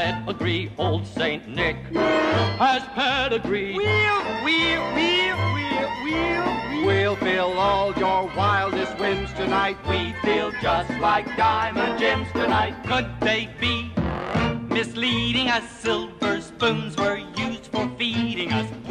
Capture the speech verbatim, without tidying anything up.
pedigree. Old Saint Nick has pedigree. We'll, we'll, we'll, we'll, we'll, we'll. We'll fill all your wildest whims tonight. We feel just like diamond gems tonight. Could they be misleading us? Silver spoons were used for feeding us.